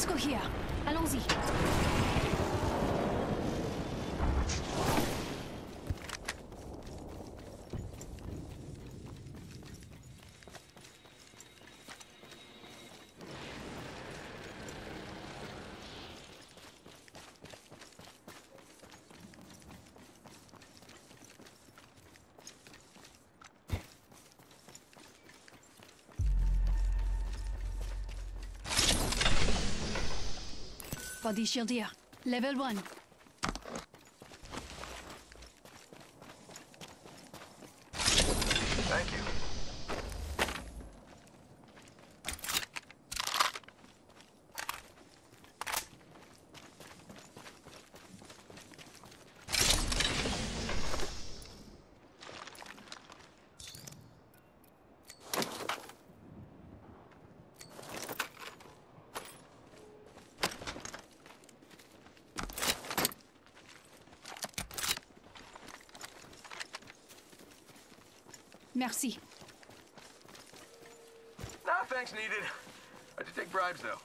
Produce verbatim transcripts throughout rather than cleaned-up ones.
Let's go here. Allons-y. Body shield here. Level one. Thank you. Merci. Nah, thanks needed. I did take bribes, though.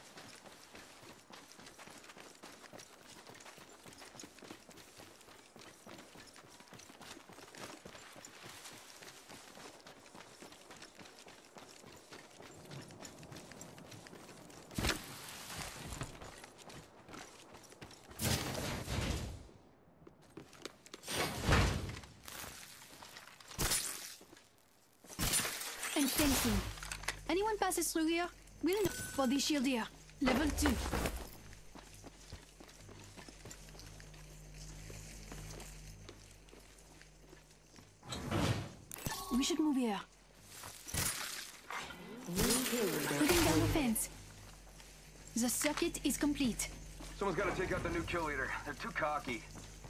And fencing. Anyone passes through here? We'll know. Body shield here. Level two. We should move here. Putting down the fence. The circuit is complete. Someone's got to take out the new kill leader. They're too cocky.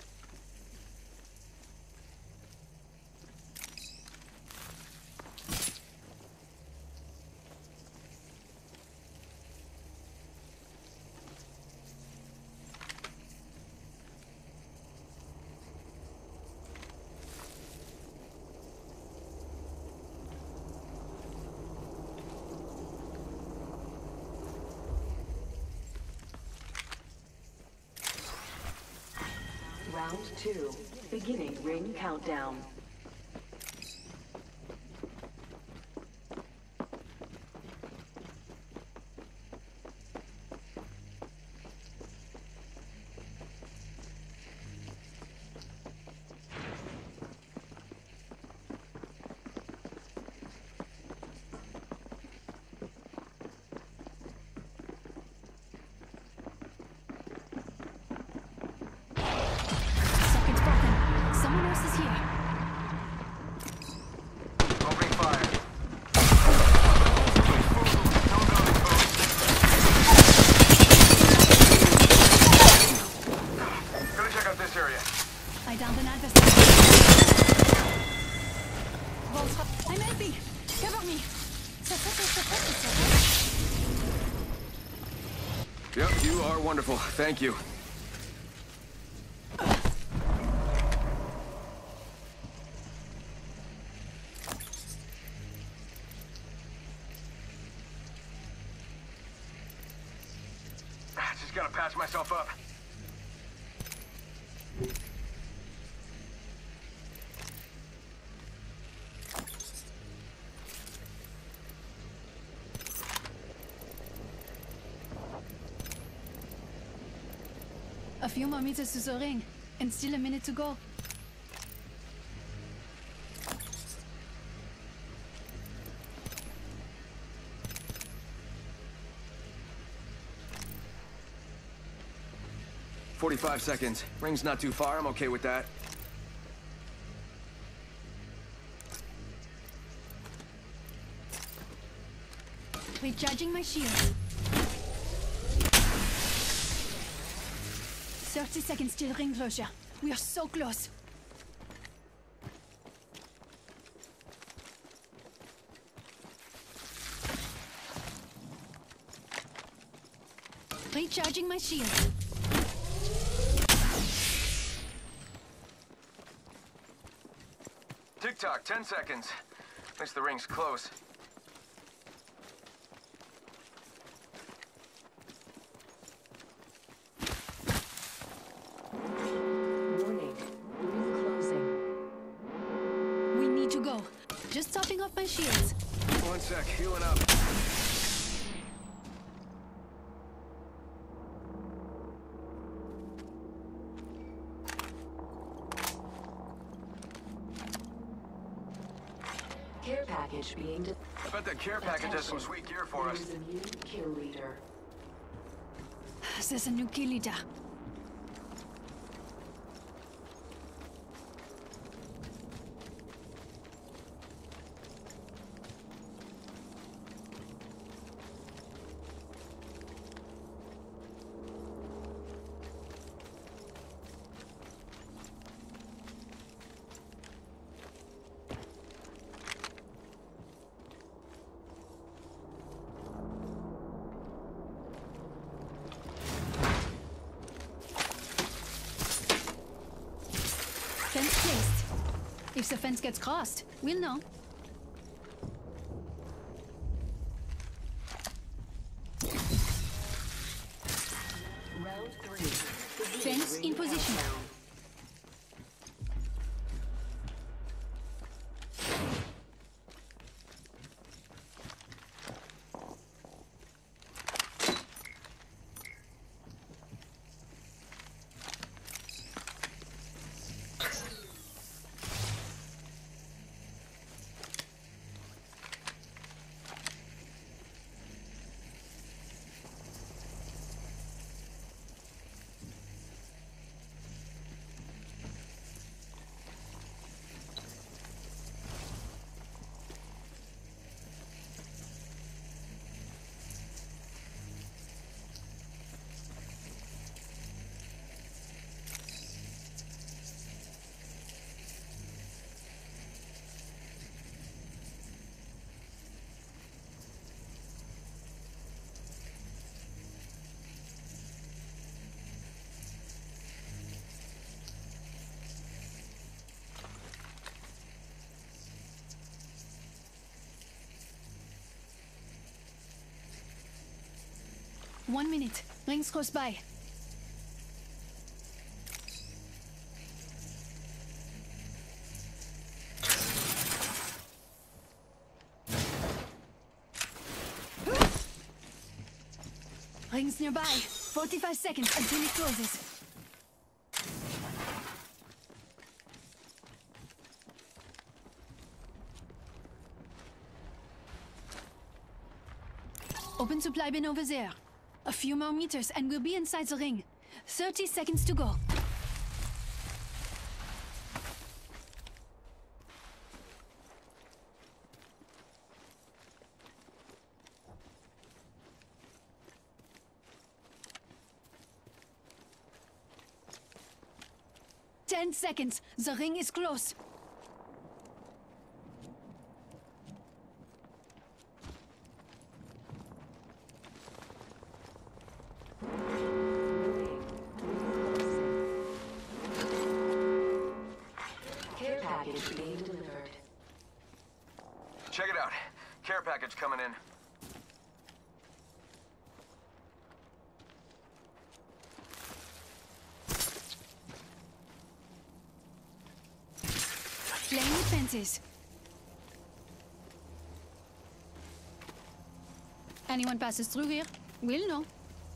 Round two, beginning ring countdown. Someone else is here. Opening fire. Gotta check out this area. I downed an adversary. I'm helping. Cover me. Yep, you are wonderful. Thank you. Just gotta patch myself up. A few more meters to the ring, and still a minute to go. Forty-five seconds. Ring's not too far. I'm okay with that. Recharging my shield. thirty seconds till ring closure. We are so close. Recharging my shield. Tick-tock, ten seconds. At least the ring's close. Just topping off my shields. One sec, healing up. Care package being de- I bet that care package has some sweet gear for us. There's a new kill leader. There's a new kill leader. Fence placed. If the fence gets crossed, we'll know. Round three. Fence in position. Countdown. One minute. Rings close by. Rings nearby. forty-five seconds until it closes. Open supply bin over there. A few more meters and we'll be inside the ring. thirty seconds to go. Ten seconds. The ring is close. Care package being delivered. Check it out. Care package coming in. Playing with fences. Anyone passes through here, we'll know.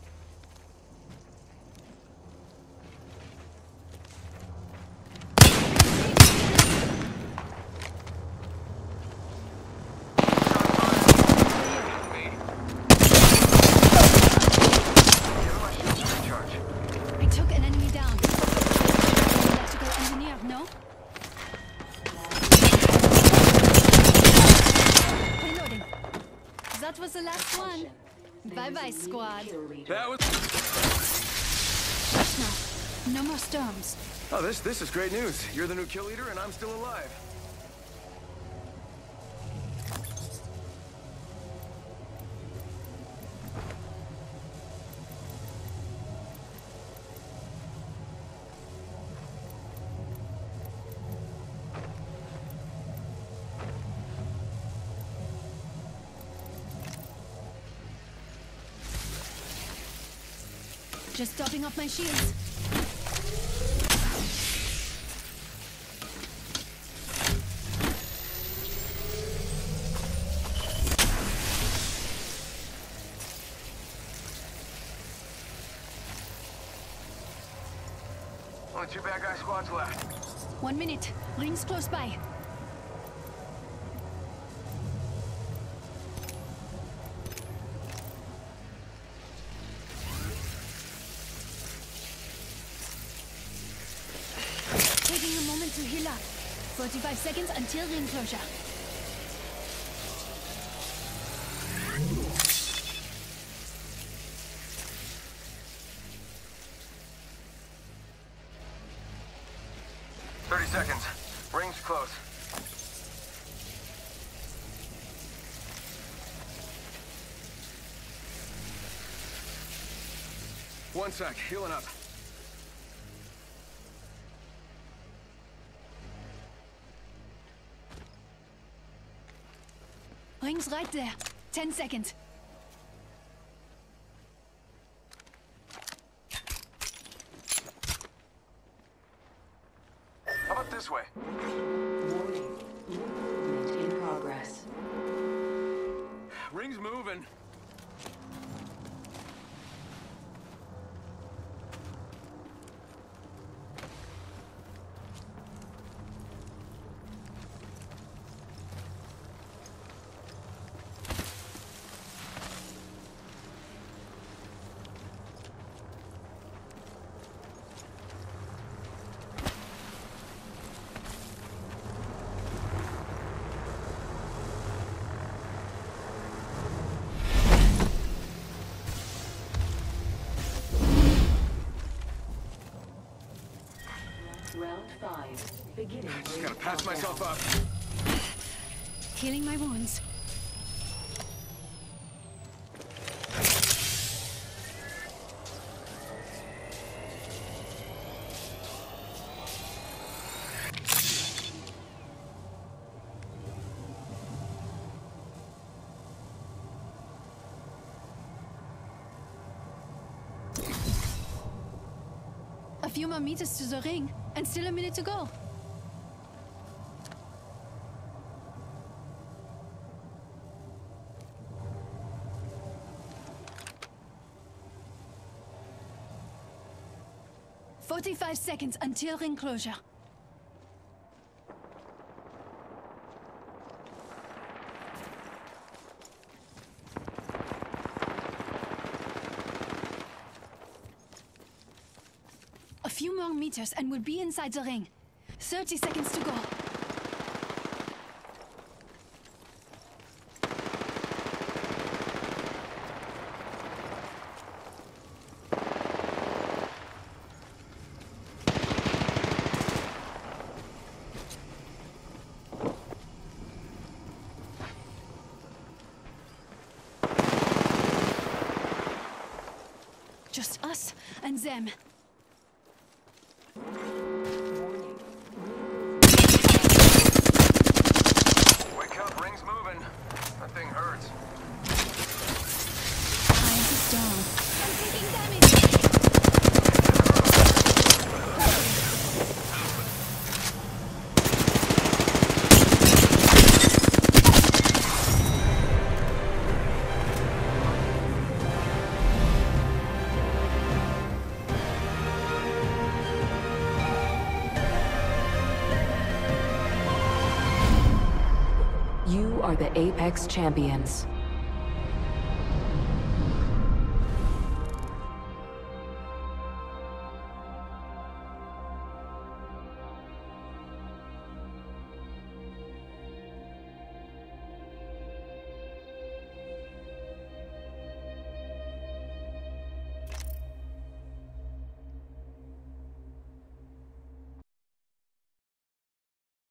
I took an enemy down. Electrical engineer, no? Reloading. That was the last one. Bye-bye, squad. That was... No, no more storms. Oh, this this is great news. You're the new kill leader and I'm still alive. Just topping off my shields. Only two bad guy squads left. One minute. Ring's close by. Taking a moment to heal up. forty-five seconds until ring closure. thirty seconds. Ring's close. One sec. Healing up. Ring's right there. Ten seconds. How about this way? Warning. Movement in progress. Ring's moving. Round five. Beginning. Just gotta patch myself up. Healing my wounds. A few more meters to the ring, and still a minute to go. Forty-five seconds until ring closure. A few more meters and we'll be inside the ring. Thirty seconds to go. Just us and them. Wake up, ring's moving. That thing hurts. Time to stall. I'm taking damage. You are the Apex Champions.